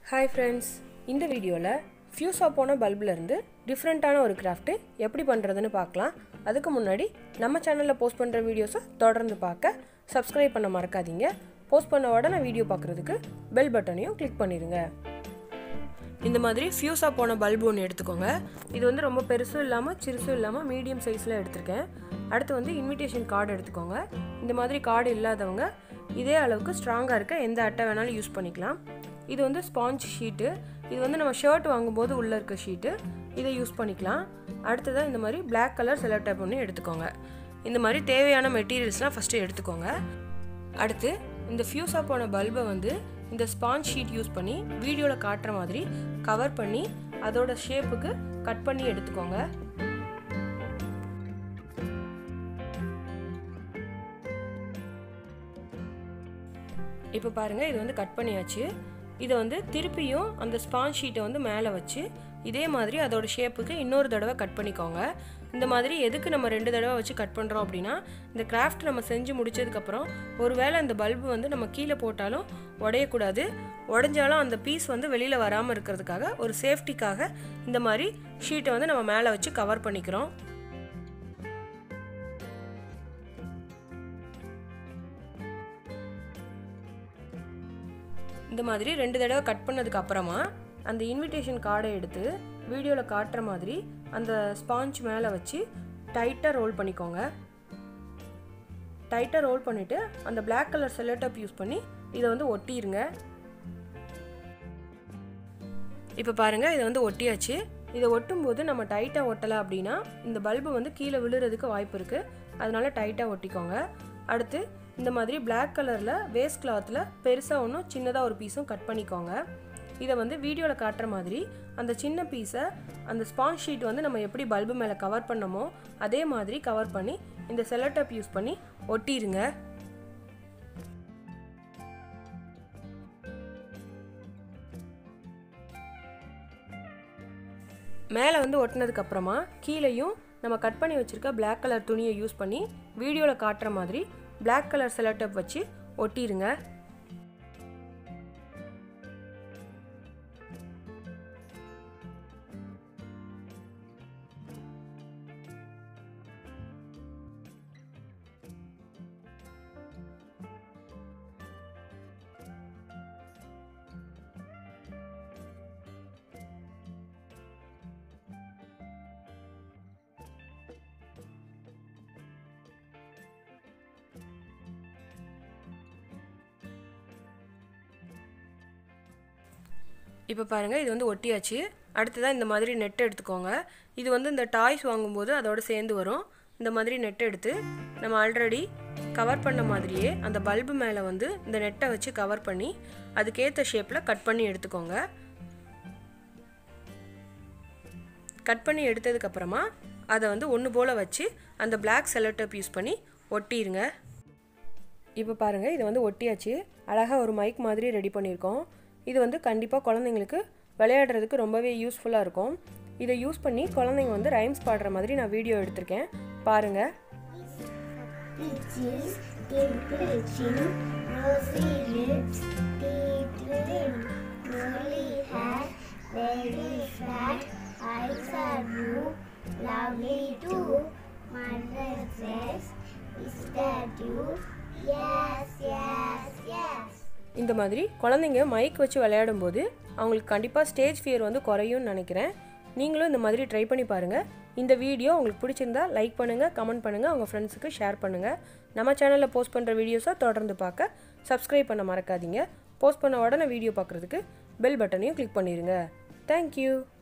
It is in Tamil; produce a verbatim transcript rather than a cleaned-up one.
Hi friends, இந்த வீடியோல ஃபியூஸ் ஆஃப் போன பல்புல இருந்து டிஃபரண்டான ஒரு கிராஃப்ட் எப்படி பண்றதுன்னு பார்க்கலாம். அதுக்கு முன்னாடி நம்ம சேனல்ல போஸ்ட் பண்ற வீடியோஸை தொடர்ந்து பார்க்க Subscribe பண்ண மறக்காதீங்க. போஸ்ட் பண்ண உடனே வீடியோ பார்க்கிறதுக்கு பெல் பட்டனையும் கிளிக் பண்ணிருங்க. இந்த மாதிரி ஃபியூஸ் ஆஃப் போன பல்பு ஒன்று எடுத்துக்கோங்க. இது வந்து ரொம்ப பெருசும் இல்லாம சிறுசும் இல்லாம மீடியம் சைஸ்ல எடுத்துர்க்கேன். அடுத்து வந்து இன்விடேஷன் கார்டு எடுத்துக்கோங்க. இந்த மாதிரி கார்டு இல்லாதவங்க இதே அளவுக்கு ஸ்ட்ராங்கா இருக்க எந்த அட்டை வேணாலும் யூஸ் பண்ணிக்கலாம். இது வந்து ஸ்பாஞ்ச் ஷீட். இது வந்து நம்ம ஷர்ட் வாங்கும்போது உள்ள இருக்க ஷீட். இதை யூஸ் பண்ணிக்கலாம். அடுத்ததா இந்த மாதிரி Black கலர் செல்லோ டேப் ஒன்று எடுத்துக்கோங்க. இந்த மாதிரி தேவையான மெட்டீரியல்ஸ்லாம் ஃபர்ஸ்ட் எடுத்துக்கோங்க. அடுத்து இந்த ஃபியூஸ் ஆஃப் போன பல்பை வந்து இந்த ஸ்பாஞ்ச் ஷீட் யூஸ் பண்ணி வீடியோல காட்டுற மாதிரி கவர் பண்ணி அதோட ஷேப்புக்கு கட் பண்ணி எடுத்துக்கோங்க. இப்போ பாருங்க, இது வந்து கட் பண்ணியாச்சு. இதை வந்து திருப்பியும் அந்த ஸ்பாஞ்ச் ஷீட்டை வந்து மேலே வச்சு இதே மாதிரி அதோட ஷேப்புக்கு இன்னொரு தடவை கட் பண்ணிக்கோங்க. இந்த மாதிரி எதுக்கு நம்ம ரெண்டு தடவை வச்சு கட் பண்ணுறோம் அப்படின்னா, இந்த கிராஃப்ட் நம்ம செஞ்சு முடிச்சதுக்கப்புறம் ஒருவேளை அந்த பல்பு வந்து நம்ம கீழே போட்டாலும் உடையக்கூடாது, உடஞ்சாலும் அந்த பீஸ் வந்து வெளியில் வராமல் இருக்கிறதுக்காக ஒரு சேஃப்டிக்காக இந்த மாதிரி ஷீட்டை வந்து நம்ம மேலே வச்சு கவர் பண்ணிக்கிறோம். இந்த மாதிரி ரெண்டு தடவை கட் பண்ணதுக்கு அப்புறமா அந்த இன்விடேஷன் கார்டை எடுத்து வீடியோவில் காட்டுற மாதிரி அந்த ஸ்பாஞ்ச் மேலே வச்சு டைட்டாக ரோல் பண்ணிக்கோங்க. டைட்டாக ரோல் பண்ணிவிட்டு அந்த Black colour cello tape use பண்ணி இதை வந்து ஒட்டிடுங்க. இப்போ பாருங்கள், இதை வந்து ஒட்டியாச்சு. இதை ஒட்டும்போது நம்ம டைட்டாக ஒட்டலை அப்படின்னா இந்த பல்பு வந்து கீழே விழுறதுக்கு வாய்ப்பு இருக்குது. அதனால டைட்டாக ஒட்டிக்கோங்க. அடுத்து இந்த மாதிரி Black கலரில் வேஸ்ட் கிளாத்தில் பெருசாக ஒன்றும் சின்னதாக ஒரு பீஸும் கட் பண்ணிக்கோங்க. இதை வந்து வீடியோவில் காட்டுற மாதிரி அந்த சின்ன பீஸை அந்த ஸ்பாஞ்ச் ஷீட் வந்து நம்ம எப்படி பல்பு மேலே கவர் பண்ணமோ அதே மாதிரி கவர் பண்ணி இந்த செல்லோ டேப் யூஸ் பண்ணி ஒட்டிடுங்க. மேலே வந்து ஒட்டினதுக்கு அப்புறமா கீழேயும் நம்ம கட் பண்ணி வச்சிருக்க Black கலர் துணியை யூஸ் பண்ணி வீடியோவில் காட்டுற மாதிரி Black கலர் செல்லோ டேப் வச்சு ஒட்டிடுங்க. இப்போ பாருங்கள், இது வந்து ஒட்டியாச்சு. அடுத்ததாக இந்த மாதிரி நெட் எடுத்துக்கோங்க. இது வந்து இந்த டாய்ஸ் வாங்கும்போது அதோடு சேர்ந்து வரும். இந்த மாதிரி நெட் எடுத்து நம்ம ஆல்ரெடி கவர் பண்ண மாதிரியே அந்த பல்பு மேலே வந்து இந்த நெட்டை வச்சு கவர் பண்ணி அதுக்கேற்ற ஷேப்பில் கட் பண்ணி எடுத்துக்கோங்க. கட் பண்ணி எடுத்ததுக்கப்புறமா அதை வந்து ஒன்று போல் வச்சு அந்த Black செல்லோ டேப் யூஸ் பண்ணி ஒட்டிடுங்க. இப்போ பாருங்கள், இது வந்து ஒட்டியாச்சு. அழகாக ஒரு மைக் மாதிரி ரெடி பண்ணியிருக்கோம். இது வந்து கண்டிப்பாக குழந்தைங்களுக்கு விளையாடுறதுக்கு ரொம்பவே யூஸ்ஃபுல்லாக இருக்கும். இதை யூஸ் பண்ணி குழந்தைங்க வந்து ரைம்ஸ் பாடுற மாதிரி நான் வீடியோ எடுத்திருக்கேன், பாருங்கள். இந்த மாதிரி குழந்தைங்க மைக் வச்சு விளையாடும் போது அவங்களுக்கு கண்டிப்பாக ஸ்டேஜ் ஃபியர் வந்து குறையும்னு நினைக்கிறேன். நீங்களும் இந்த மாதிரி ட்ரை பண்ணி பாருங்கள். இந்த வீடியோ உங்களுக்கு பிடிச்சிருந்தா லைக் பண்ணுங்கள், கமெண்ட் பண்ணுங்கள், உங்கள் ஃப்ரெண்ட்ஸுக்கு ஷேர் பண்ணுங்கள். நம்ம சேனலில் போஸ்ட் பண்ணுற வீடியோஸை தொடர்ந்து பார்க்க Subscribe பண்ண மறக்காதீங்க. போஸ்ட் பண்ண உடனே வீடியோ பார்க்குறதுக்கு பெல் பட்டனையும் கிளிக் பண்ணிடுங்க. தேங்க்யூ.